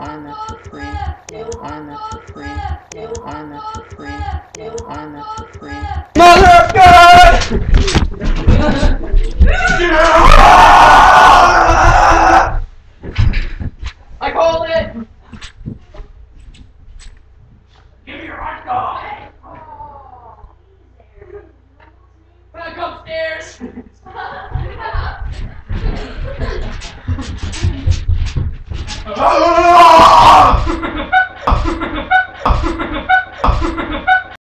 Mother of God! I called it! Give me your hot dog! Back upstairs! Oh!